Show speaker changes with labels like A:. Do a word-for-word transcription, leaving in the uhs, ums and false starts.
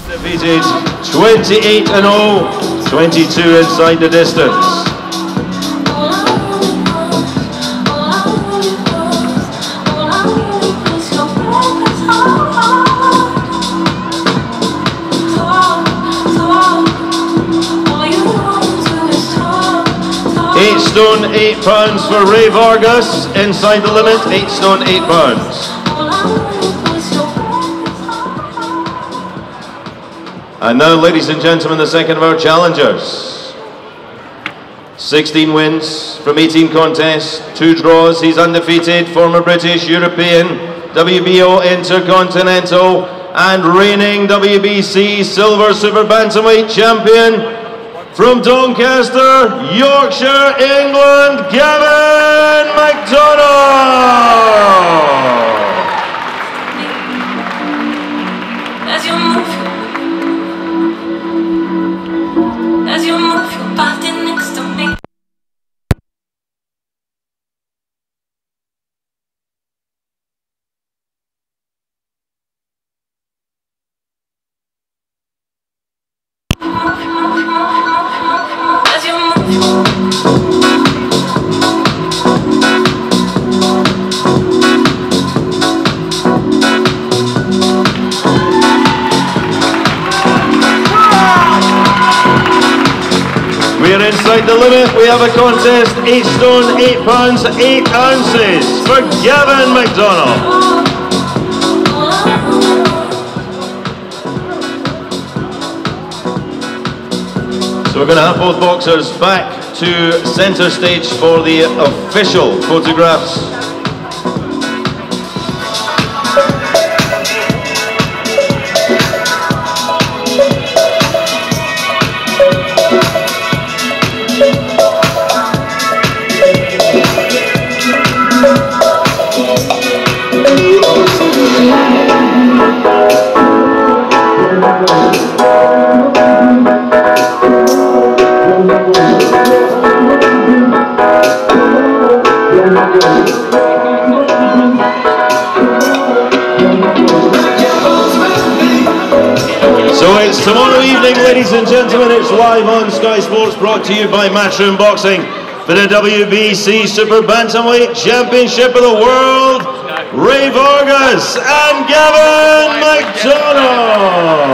A: Defeated twenty-eight and oh, twenty-two inside the distance. Eight stone, eight pounds for Ray Vargas, inside the limit, eight stone, eight pounds. And now, ladies and gentlemen, the second of our challengers. sixteen wins from eighteen contests, two draws, he's undefeated, former British, European, W B O Intercontinental, and reigning W B C Silver Super Bantamweight champion, from Doncaster, Yorkshire, England, Gavin McDonald!
B: As you move, as you move your body next to me.
A: We are inside the limit. We have a contest, eight stone, eight pounds, eight ounces for Gavin McDonald. So we're going to have both boxers back to centre stage for the official photographs. So it's tomorrow evening, ladies and gentlemen. It's live on Sky Sports, brought to you by Matchroom Boxing for the W B C Super Bantamweight Championship of the World. Ray Vargas and Gavin McDonald.